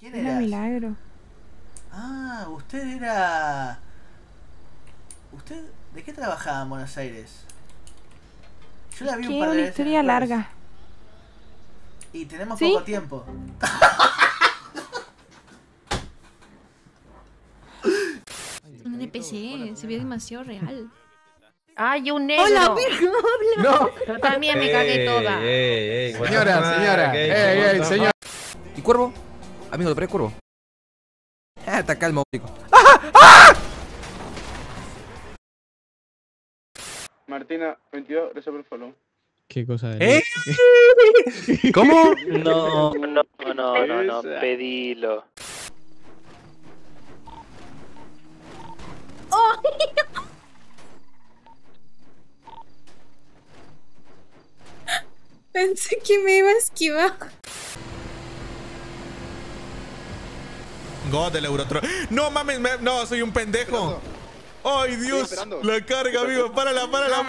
¿Quién Era eras? Milagro. Ah, usted era... ¿Usted de qué trabajaba en Buenos Aires? Yo la vi un Que par de una veces en historia Stories. larga. Y tenemos ¿Sí? poco tiempo. Un NPC, se ve demasiado real. ¡Ay, un negro! ¡Hola, Virgo! ¡No! Yo también me cagué toda. Señora, señora. ¿Y Cuervo? Amigo de Cuervo. Está calmo, chico. Martina, 22, gracias por el follow. ¿Qué cosa de ¿Cómo? No, pedilo. Pensé que me iba a esquivar. God del Eurotron. No mames, no, soy un pendejo. Ay, Dios, la carga, amigo. Párala.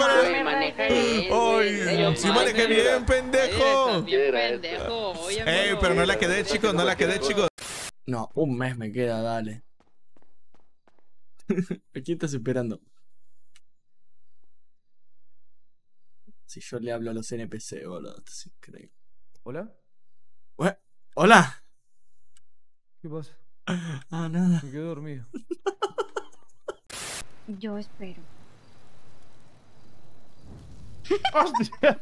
Ay, si manejé bien, pendejo. Pero no la quedé, chicos, No, un mes me queda, dale. ¿A quién estás esperando? Si yo le hablo a los NPC, boludo, esto es increíble. ¿Hola? ¿Hola? ¿Qué pasa? Ah, nada. Me quedé dormido. Yo espero. ¡Hostia!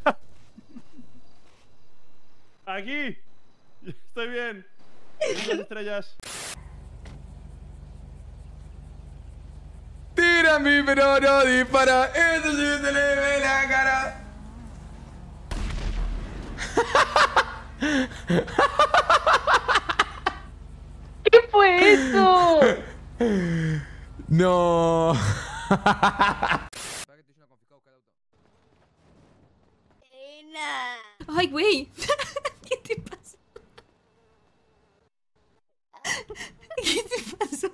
Aquí. Estoy bien. Las estrellas. Tira mi pero no dispara. Eso sí se le ve la cara. ¿Qué fue eso? No. ¡Ay, güey! ¿Qué te pasó? ¿Qué te pasó?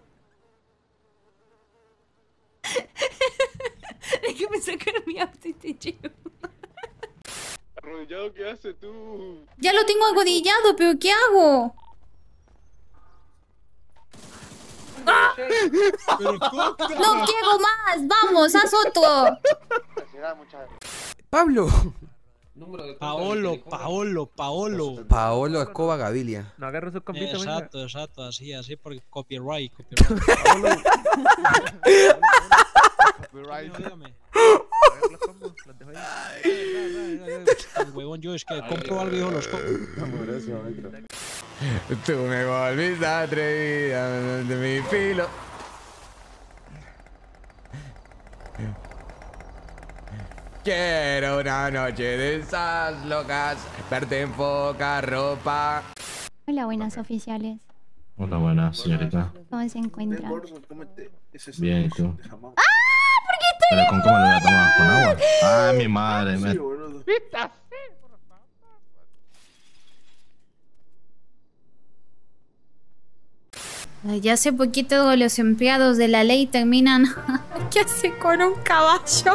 Déjame sacar mi auto y te llevo. Arrodillado, ¿qué haces tú? Ya lo tengo agodillado, pero ¿qué hago? No quiero más, vamos, haz otro. Pablo. Paolo Escoba Gavilia. No agarro sus compitas. Exacto, así porque copyright. Dígame. El huevón, yo es que compro algo y yo los compro. Tú me volviste atrevida de mi filo. Quiero una noche de esas locas, verte en poca ropa. Hola, buenas oficiales. Hola, buenas, señorita. ¿Cómo se encuentran? Bien, ¿y tú? ¿Pero con cómo lo voy a tomar? ¿Con agua? Ah, mi madre. Ya hace poquito los empleados de la ley terminan... ¿Qué hace con un caballo?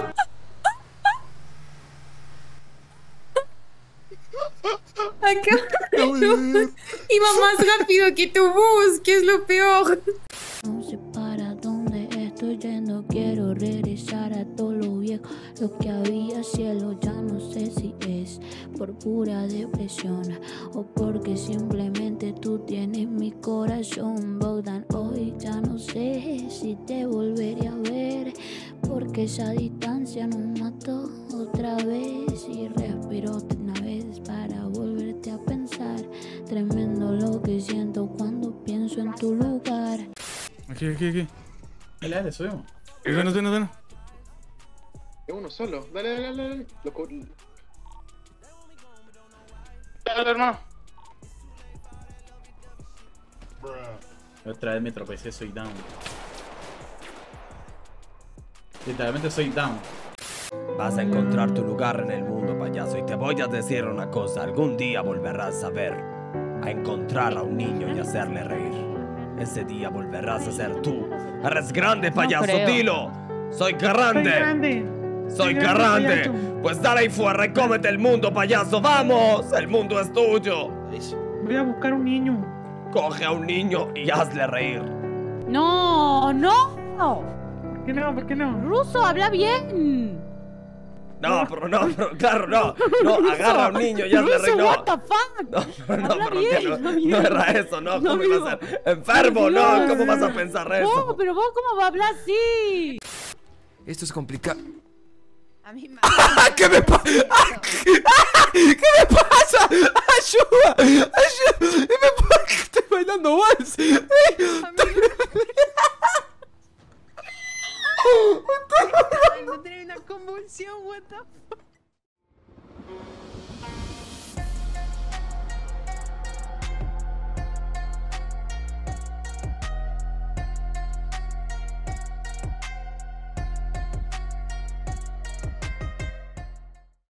Acá iba más rápido que tu bus, que es lo peor. No sé para dónde estoy yendo, quiero regresar a todo lo viejo. Lo que había cielo, ya no sé si es por pura depresión o porque simplemente tú tienes mi corazón. Bogdan, hoy ya no sé si te volveré a ver, porque esa distancia nos mató otra vez. Y respiro una vez para volverte a pensar. Tremendo lo que siento cuando pienso en tu lugar. Aquí. Dale, subimos. No. Es uno solo. Dale. Dale, hermano. Otra vez me tropecé, soy down. Literalmente soy down. Vas a encontrar tu lugar en el mundo, payaso, y te voy a decir una cosa, algún día volverás a ver, a encontrar a un niño y hacerle reír. Ese día volverás a ser tú. ¡Eres grande, payaso! No creo. ¡Dilo! ¡Soy grande! ¡Soy grande! Pues dale ahí fuera y cómete el mundo, payaso. ¡Vamos! ¡El mundo es tuyo! Voy a buscar un niño. Coge a un niño y hazle reír. No, no. ¿Por qué no? ¿Por qué no? Ruso, habla bien. No, pero claro, no. No, agarra a un niño y hazle reír. No. What the fuck? No, pero no era eso, no. ¿Cómo iba a ser? Enfermo, no. ¿Cómo vas a pensar eso? No, pero vos, ¿cómo va a hablar así? Esto es complicado. A mí me... ¿Qué me pasa? ¿Qué me pasa?